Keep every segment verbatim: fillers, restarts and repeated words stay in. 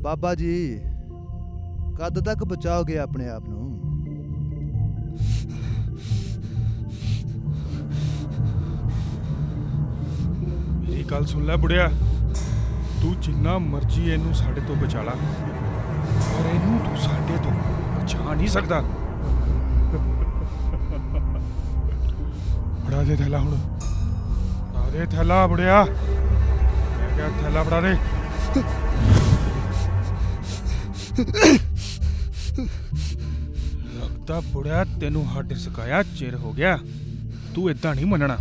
बाबा जी कद तक बचाओगे अपने आप नूं? मेरी गल सुन लै बुढ़िया, तू जिन्ना मर्जी इनू साडे तो बचा ला पर इनू तू साडे तो बचा नहीं सकदा। बड़ा दे थैला हुण, बड़ा दे थैला बुढ़िया, मैं क्या थैला बड़ा दे। लगता बुढ़िया तेनू हड्ड सकाया चिर हो गया, तू इदां नहीं मनना।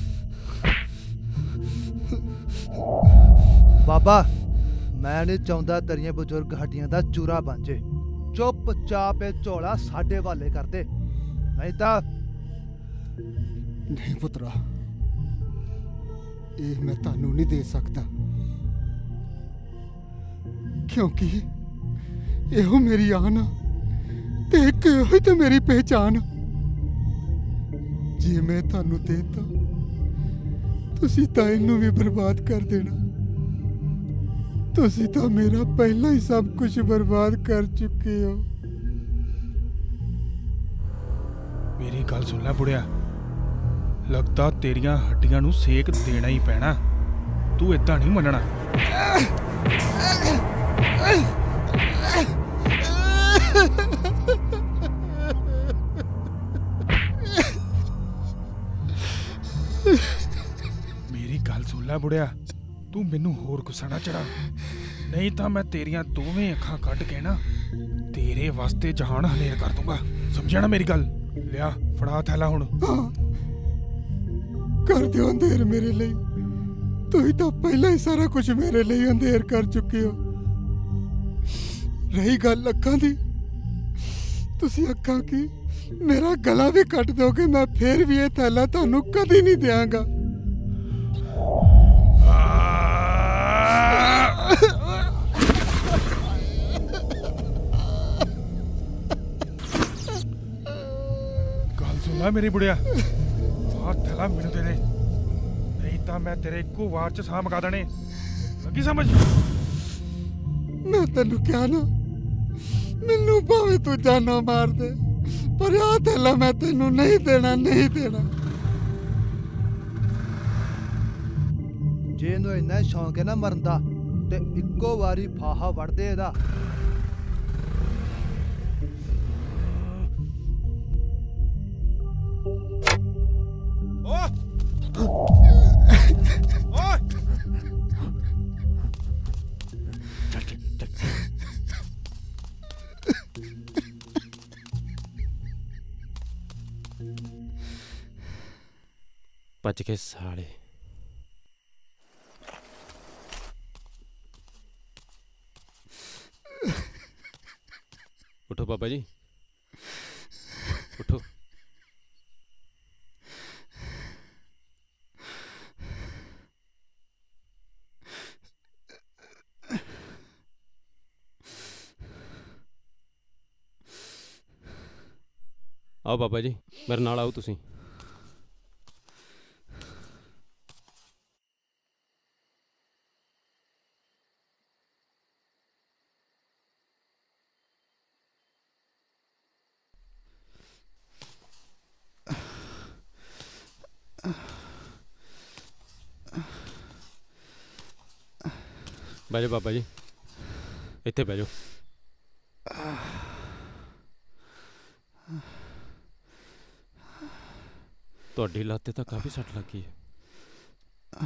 बाबा मैं नहीं चाहता तेरियां बजुर्ग हड्डियां दा चूरा बन जे। चुप चाप झोला साडे वाले कर दे, नहीं तां। नहीं पुत्रा, ये मैं तानू नहीं दे सकता, क्योंकि यो मेरी आन आ ते एक यो तो मेरी पहचान। जे मैं तानू देता तुसी तां इनू भी बर्बाद कर देना। तुसी तां मेरा पहला ही सब कुछ बर्बाद कर चुके हो। मेरी गल सुन लै बुढ़िया, लगता तेरियां हड्डियां नू सेक देना ही पैना, तू इदां नहीं मनना। मेरी गल सुन लै बुढ़िया, तू मैनू होर गुस्सा ना चढ़ा, नहीं तो मैं तेरियां दोवें अखां कड्ढ के ना तेरे वास्ते जहान हनेर कर दूंगा, समझिया ना मेरी गल? लिया फड़ा थैला हुण। कर दियो अंधेर मेरे लिए, तुम तो पहला ही सारा कुछ मेरे लिए अंधेर कर चुके हो। रही गल अखां दी, तुसी अखां की मेरा गला भी कट दोगे, मैं फिर भी ये थैला थानू कदी नहीं देंगा। गल सुन ला मेरी बुढ़िया, थैला मैनू दे दे, नहीं तो मैं तेरे इक्को वार च साह मका देने, लगी समझ? मैं तेनू क्या ना, मैनू भावे तू जाना मार दे, पर आ थैला मैं तेनू नहीं देना, नहीं देना। जे इन्हू इन्ना शौक है ना मरन दा ते इक्को वारी फाहा वड़ दे इहदा। बच गए साले। उठो बाबा जी, उठो। आओ बाबा जी, मेरे नाल आओ तुसी। बह जाओ बाबा जी, इत्थे बह जाओ। तुहाडी लत्त ते काफ़ी सट लग गई है।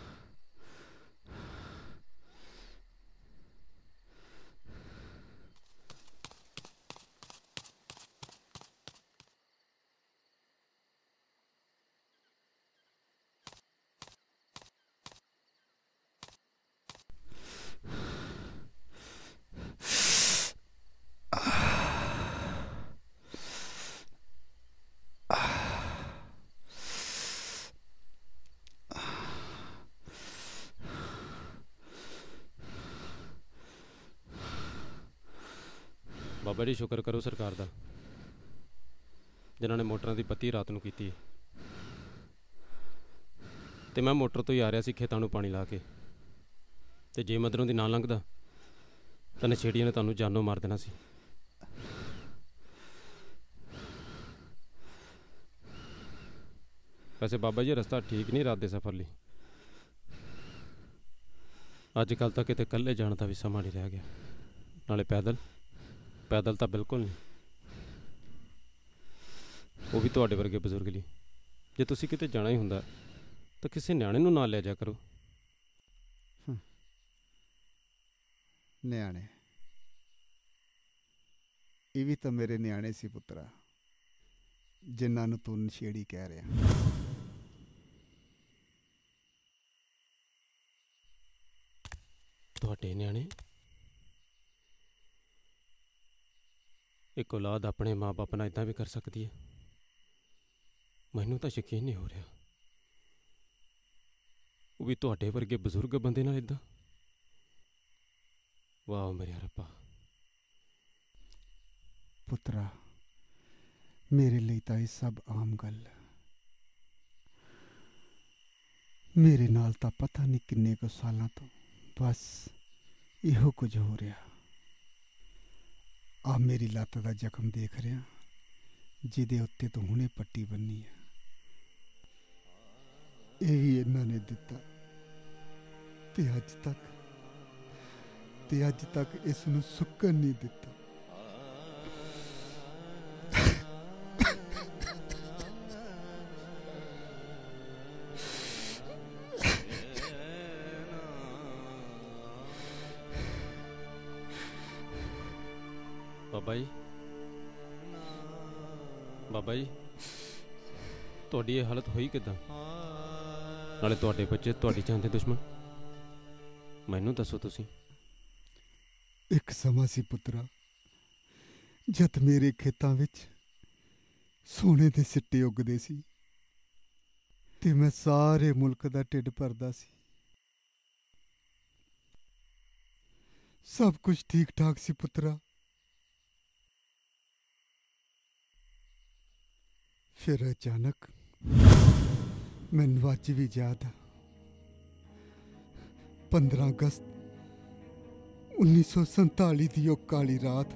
बाबा जी शुक्र करो सरकार दा, जिन्होंने मोटरां दी पत्ती रात नूं कीती। ते मैं मोटर तो ही आ रहा सी खेतां नूं पानी ला के, ते जे मदरों दी ना लंघदा ਤਾਂ ਨਸ਼ੇੜੀਆਂ ਨੇ ਤੁਹਾਨੂੰ ਜਾਨੋਂ ਮਾਰ ਦੇਣਾ ਸੀ। ਵੈਸੇ ਬਾਬਾ ਜੀ ਰਸਤਾ ਠੀਕ ਨਹੀਂ ਰਾਤ ਦੇ ਸਫ਼ਰ ਲਈ। ਅੱਜ ਕੱਲ੍ਹ ਤਾਂ ਕਿਤੇ ਇਕੱਲੇ ਜਾਣ ਦਾ ਵੀ ਸਮਾਂ ਨਹੀਂ ਰਹਿ ਗਿਆ। ਨਾਲੇ ਪੈਦਲ ਪੈਦਲ ਤਾਂ ਬਿਲਕੁਲ ਨਹੀਂ, ਉਹ ਵੀ ਤੁਹਾਡੇ ਵਰਗੇ ਬਜ਼ੁਰਗ ਲਈ। ਜੇ ਤੁਸੀਂ ਕਿਤੇ ਜਾਣਾ ਹੀ ਹੁੰਦਾ ਤਾਂ ਕਿਸੇ ਨਿਆਣੇ ਨੂੰ ਨਾਲ ਲੈ ਜਾ ਕਰੋ। ਨਿਆਣੇ? ਇਹ ਵੀ ਤਾਂ ਮੇਰੇ ਨਿਆਣੇ ਸੀ ਪੁੱਤਰਾ, ਜਿਨ੍ਹਾਂ ਨੂੰ ਤੂੰ ਨਸ਼ੇੜੀ ਕਹਿ ਰਿਹਾ। ਤੁਹਾਡੇ ਨਿਆਣੇ? ਇੱਕ ਔਲਾਦ ਆਪਣੇ ਮਾਂ ਬਾਪ ਨਾਲ ਇੱਦਾਂ ਵੀ ਕਰ ਸਕਦੀ ਹੈ? ਮੈਨੂੰ ਤਾਂ ਯਕੀਨ ਨਹੀਂ ਹੋ ਰਿਹਾ, ਉਹ ਵੀ ਤੁਹਾਡੇ ਵਰਗੇ ਬਜ਼ੁਰਗ ਬੰਦੇ ਨਾਲ ਇੱਦਾਂ। ਵਾਹ ਮੇਰੇ ਰੱਬਾ। ਪੁੱਤਰਾ, ਮੇਰੇ ਲਈ ਤਾਂ ਇਹ ਸਭ ਆਮ ਗੱਲ ਹੈ। ਮੇਰੇ ਨਾਲ ਤਾਂ ਪਤਾ ਨਹੀਂ ਕਿੰਨੇ ਕੁ ਸਾਲਾਂ ਤੋਂ ਬਸ ਇਹੋ ਕੁਝ ਹੋ ਰਿਹਾ। ਆ ਮੇਰੀ ਲੱਤ ਦਾ ਜ਼ਖਮ ਦੇਖ ਰਿਹਾ, ਜਿਹਦੇ ਉੱਤੇ ਤੂੰ ਹੁਣੇ ਪੱਟੀ ਬੰਨੀ ਹੈ, ਇਹ ਵੀ ਇਹਨਾਂ ਨੇ ਦਿੱਤਾ। ਤੇ ਅੱਜ ਤੱਕ ਤੇ ਅੱਜ ਤੱਕ ਇਸ ਨੂੰ ਸੁੱਕਣ ਨਹੀਂ ਦਿੱਤਾ। ਬਾਬਾ ਜੀ, ਬਾਬਾ ਜੀ, ਤੁਹਾਡੀ ਇਹ ਹਾਲਤ ਹੋਈ ਕਿੱਦਾਂ? ਨਾਲੇ ਤੁਹਾਡੇ ਬੱਚੇ ਤੁਹਾਡੀ ਜਾਨ ਦੇ ਦੁਸ਼ਮਣ। ਮੈਨੂੰ ਦੱਸੋ ਤੁਸੀਂ। ਇੱਕ ਸਮਾਂ ਸੀ ਪੁੱਤਰਾ, ਜਦ ਮੇਰੇ ਖੇਤਾਂ ਵਿੱਚ ਸੋਨੇ ਦੇ ਸਿੱਟੇ ਉੱਗਦੇ ਸੀ ਤੇ ਮੈਂ ਸਾਰੇ ਮੁਲਕ ਦਾ ਢਿੱਡ ਭਰਦਾ ਸੀ। ਸਭ ਕੁਝ ਠੀਕ ਠਾਕ ਸੀ ਪੁੱਤਰਾ। ਫਿਰ ਅਚਾਨਕ ਮੈਨੂੰ ਅੱਜ ਵੀ ਯਾਦ ਆ, ਪੰਦਰਾਂ ਅਗਸਤ ਉੱਨੀ ਸੌ ਸੰਤਾਲੀ ਦੀ ਉਹ ਕਾਲੀ ਰਾਤ,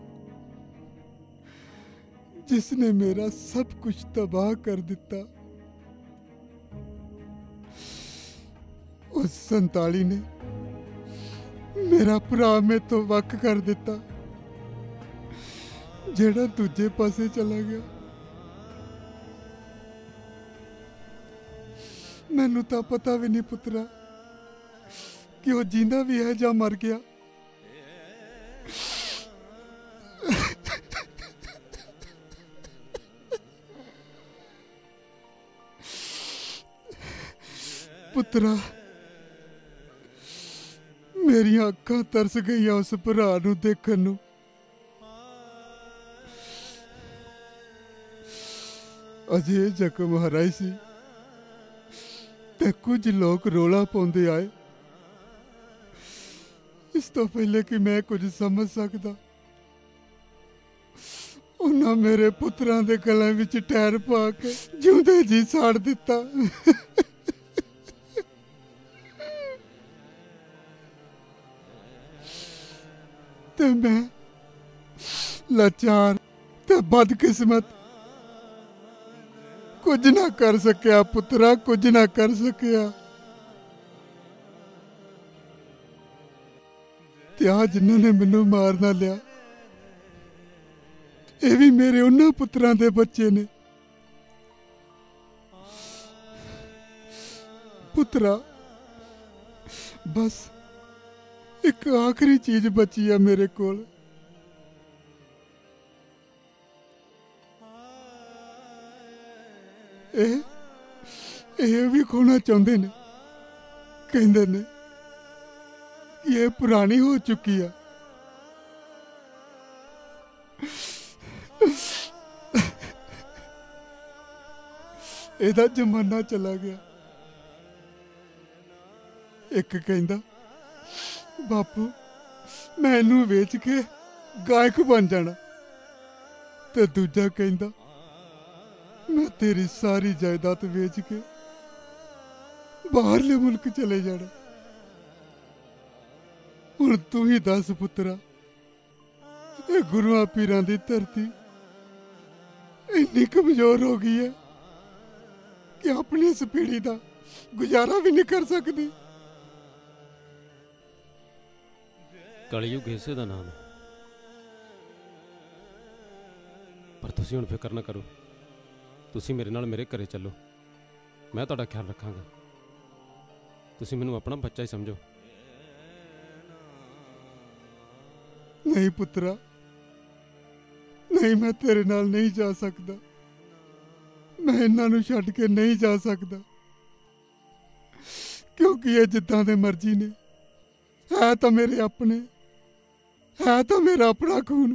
ਜਿਸ ਨੇ ਮੇਰਾ ਸਭ ਕੁਝ ਤਬਾਹ ਕਰ ਦਿੱਤਾ। ਉਸ ਸੰਤਾਲੀ ਨੇ ਮੇਰਾ ਭਰਾ ਮੇਰੇ ਤੋਂ ਵੱਖ ਕਰ ਦਿੱਤਾ, ਜਿਹੜਾ ਦੂਜੇ ਪਾਸੇ ਚਲਾ ਗਿਆ। ਮੈਨੂੰ ਤਾਂ ਪਤਾ ਵੀ ਨਹੀਂ ਪੁੱਤਰਾ ਕਿ ਉਹ ਜਿੰਦਾ ਵੀ ਹੈ ਜਾਂ ਮਰ ਗਿਆ। ਪੁੱਤਰਾ, ਮੇਰੀਆਂ ਅੱਖਾਂ ਤਰਸ ਗਈਆਂ ਉਸ ਭਰਾ ਨੂੰ ਦੇਖਣ ਨੂੰ। ਅਜੇ ਜ਼ਖਮ ਹਰਾਈ ਸੀ ਤੇ ਕੁਝ ਲੋਕ ਰੋਲਾ ਪਾਉਂਦੇ ਆਏ। ਇਸ ਤੋਂ ਪਹਿਲੇ ਕਿ ਮੈਂ ਕੁਝ ਸਮਝ ਸਕਦਾ, ਉਹਨਾਂ ਮੇਰੇ ਪੁੱਤਰਾਂ ਦੇ ਗਲਾਂ ਵਿੱਚ ਟਾਇਰ ਪਾ ਕੇ ਜਿਉਂਦੇ ਜੀ ਸਾੜ ਦਿੱਤਾ। ਤੇ ਮੈਂ ਲਾਚਾਰ ਤੇ ਬਦਕਿਸਮਤ ਕੁਝ ਨਾ ਕਰ ਸਕਿਆ ਪੁੱਤਰਾ, ਕੁਝ ਨਾ ਕਰ ਸਕਿਆ। ਤੇ ਆ ਜਿਨ੍ਹਾਂ ਨੇ ਮੈਨੂੰ ਮਾਰ ਨਾ ਲਿਆ, ਇਹ ਵੀ ਮੇਰੇ ਉਹਨਾਂ ਪੁੱਤਰਾਂ ਦੇ ਬੱਚੇ ਨੇ। ਪੁੱਤਰਾ, ਬਸ ਇੱਕ ਆਖਰੀ ਚੀਜ਼ ਬਚੀ ਆ ਮੇਰੇ ਕੋਲ। ਇਹ ਇਹ ਵੀ ਖੋਣਾ ਚਾਹੁੰਦੇ ਨੇ, ਕਹਿੰਦੇ ਨੇ ਕਿ ਇਹ ਪੁਰਾਣੀ ਹੋ ਚੁੱਕੀ ਆ। ਇਹਦਾ ਜ਼ਮਾਨਾ ਚਲਾ ਗਿਆ। ਇੱਕ ਕਹਿੰਦਾ ਬਾਪੂ ਮੈਂ ਇਹਨੂੰ ਵੇਚ ਕੇ ਗਾਇਕ ਬਣ ਜਾਣਾ, ਤੇ ਦੂਜਾ ਕਹਿੰਦਾ ਮੈਂ ਤੇਰੀ ਸਾਰੀ ਜਾਇਦਾਦ ਵੇਚ ਕੇ ਬਾਹਰਲੇ ਮੁਲਕ ਚਲੇ ਜਾਣਾ। ਹੁਣ ਤੂੰ ਹੀ ਦੱਸ ਪੁੱਤਰਾ, ਇਹ ਗੁਰੂਆਂ ਪੀਰਾਂ ਦੀ ਧਰਤੀ ਇੰਨੀ ਕਮਜ਼ੋਰ ਹੋ ਗਈ ਹੈ ਕਿ ਆਪਣੀ ਇਸ ਪੀੜ੍ਹੀ ਦਾ ਗੁਜ਼ਾਰਾ ਵੀ ਨਹੀਂ ਕਰ ਸਕਦੀ। ਕਲਯੁਗ ਇਸੇ ਦਾ ਨਾਮ ਹੈ। ਪਰ ਤੁਸੀਂ ਹੁਣ ਫਿਕਰ ਨਾ ਕਰੋ, ਤੁਸੀਂ ਮੇਰੇ ਨਾਲ ਮੇਰੇ ਘਰੇ ਚੱਲੋ, ਮੈਂ ਤੁਹਾਡਾ ਖਿਆਲ ਰੱਖਾਂਗਾ। ਤੁਸੀਂ ਮੈਨੂੰ ਆਪਣਾ ਬੱਚਾ ਹੀ ਸਮਝੋ। ਨਹੀਂ ਪੁੱਤਰਾ, ਨਹੀਂ, ਮੈਂ ਤੇਰੇ ਨਾਲ ਨਹੀਂ ਜਾ ਸਕਦਾ। ਮੈਂ ਇਹਨਾਂ ਨੂੰ ਛੱਡ ਕੇ ਨਹੀਂ ਜਾ ਸਕਦਾ, ਕਿਉਂਕਿ ਇਹ ਜਿੱਦਾਂ ਦੇ ਮਰਜ਼ੀ ਨੇ, ਹੈ ਤਾਂ ਮੇਰੇ ਆਪਣੇ, ਹੈ ਤਾਂ ਮੇਰਾ ਆਪਣਾ ਖੂਨ।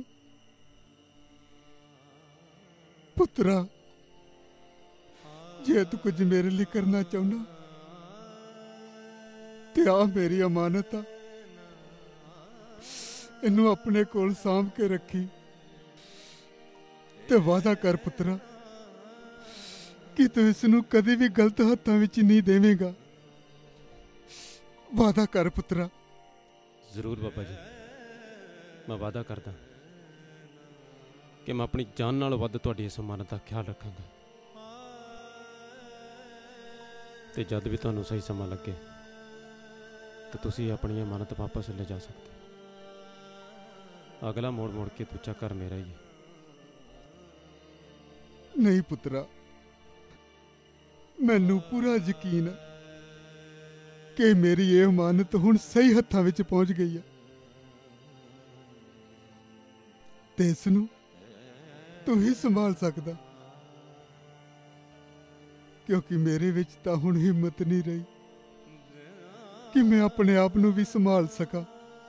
ਪੁੱਤਰਾ, ਜੇ ਤੂੰ ਕੁਝ ਮੇਰੇ ਲਈ ਕਰਨਾ ਚਾਹੁੰਦਾ ਤੇ ਆ ਮੇਰੀ ਅਮਾਨਤ ਆ, ਇਹਨੂੰ ਆਪਣੇ ਕੋਲ ਸਾਂਭ ਕੇ ਰੱਖੀ ਤੇ ਵਾਅਦਾ ਕਰ ਪੁੱਤਰਾ ਕਿ ਤੂੰ ਇਸ ਨੂੰ ਕਦੇ ਵੀ ਗਲਤ ਹੱਥਾਂ ਵਿੱਚ ਨਹੀਂ ਦੇਵੇਂਗਾ। ਵਾਅਦਾ ਕਰ ਪੁੱਤਰਾ। ਜ਼ਰੂਰ ਬਾਬਾ ਜੀ, ਮੈਂ ਵਾਅਦਾ ਕਰਦਾ ਕਿ ਮੈਂ ਆਪਣੀ ਜਾਨ ਨਾਲੋਂ ਵੱਧ ਤੁਹਾਡੀ ਇਸ ਅਮਾਨਤ ਦਾ ਖਿਆਲ ਰੱਖਾਂਗਾ। ਤੇ ਜਦ ਵੀ ਤੁਹਾਨੂੰ ਸਹੀ ਸਮਾਂ ਲੱਗੇ ਤਾਂ ਤੁਸੀਂ ਆਪਣੀ ਅਮਾਨਤ ਵਾਪਸ ਲੈ ਜਾ ਸਕਦੇ। ਅਗਲਾ ਮੋੜ ਮੋੜ ਕੇ ਦੂਜਾ ਘਰ ਮੇਰਾ ਹੀ ਹੈ। ਨਹੀਂ ਪੁੱਤਰਾ, ਮੈਨੂੰ ਪੂਰਾ ਯਕੀਨ ਹੈ ਕਿ ਮੇਰੀ ਇਹ ਅਮਾਨਤ ਹੁਣ ਸਹੀ ਹੱਥਾਂ ਵਿੱਚ ਪਹੁੰਚ ਗਈ ਹੈ ਤੇ ਇਸ ਨੂੰ ਤੂੰ ਹੀ ਸੰਭਾਲ ਸਕਦਾ, ਕਿਉਂਕਿ ਮੇਰੇ ਵਿੱਚ ਤਾਂ ਹੁਣ ਹਿੰਮਤ ਨਹੀਂ ਰਹੀ ਕਿ ਮੈਂ ਆਪਣੇ ਆਪ ਨੂੰ ਵੀ ਸੰਭਾਲ ਸਕਾਂ।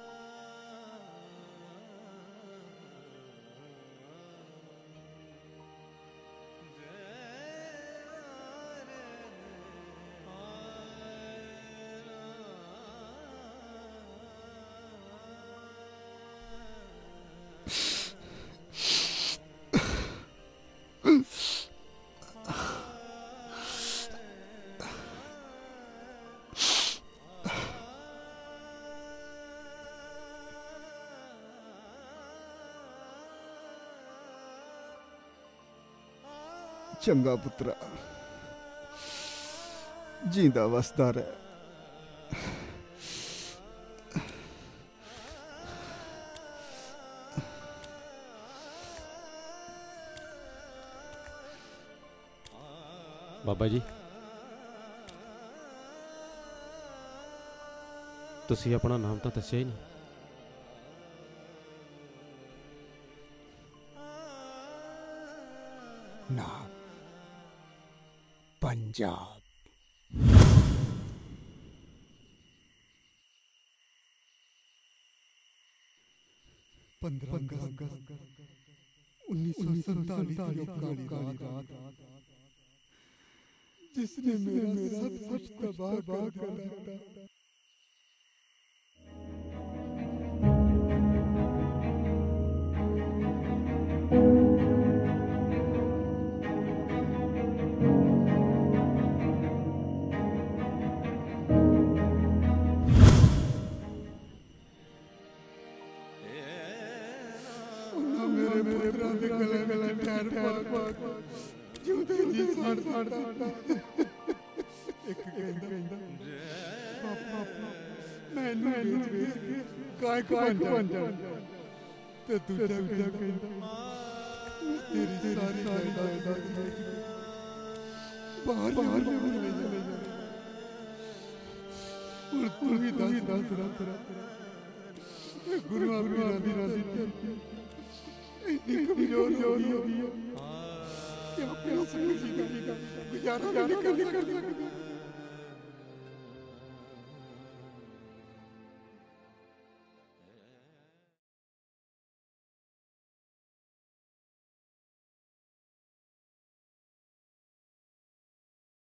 ਚੰਗਾ ਪੁੱਤਰਾ, ਜੀਂਦਾ ਵਸਦਾ ਰਹਿ। ਬਾਬਾ ਜੀ, ਤੁਸੀਂ ਆਪਣਾ ਨਾਮ ਤਾਂ ਦੱਸਿਆ ਹੀ ਨਹੀਂ। ਨਾਮ ਪੰਜਾਬ। ਪੰਦਰਾਂ ਅਗਸਤ ਉੱਨੀ ਸੌ ਸੰਤਾਲੀ ਦੀ ਕਾਲੀ ਰਾਤ, ਜਿਸਨੇ ਮੇਰਾ ਸਭ ਕੁਝ ਤਬਾਹ ਕਰ ਦਿੱਤਾ। ਮੇਰੇ ਪੁੱਤਰਾਂ ਦੇ ਗਲੇ ਗਲੇ ਠਹਿਰ ਪਾ ਜਿਉਂਦੇ ਜੀ ਸਾੜ ਸਾੜ ਇੱਕ ਕਹਿੰਦਾ ਪਾਪਾ ਮੈਨੂੰ ਵੇਚ ਕੇ ਗਾਇਕ ਬਣ ਜਾ, ਤੇ ਦੂਜਾ ਕਹਿੰਦਾ ਤੇਰੀ ਸਾਰੀ ਜਾਇਦਾਦ ਬਾਹਰ ਬਾਹਰ ਲੈ ਜਾ। ਹੁਣ ਤੂੰ ਵੀ ਦੱਸ ਦੱਸ ਰਾ ਇਹ ਗੁਰੂਆਂ ਪੀਰਾਂ ਦੀ ਰਾਦੀ ਇੰਨੀ ਕਮਜ਼ੋਰ ਹੋ ਗਈ ਹੈ ਕਿ ਆਪਣਾ ਸਮਝ ਹੀ ਨਹੀਂ ਗੁਜ਼ਾਰਾ ਵੀ ਨਹੀਂ ਕਰ ਸਕਦਾ।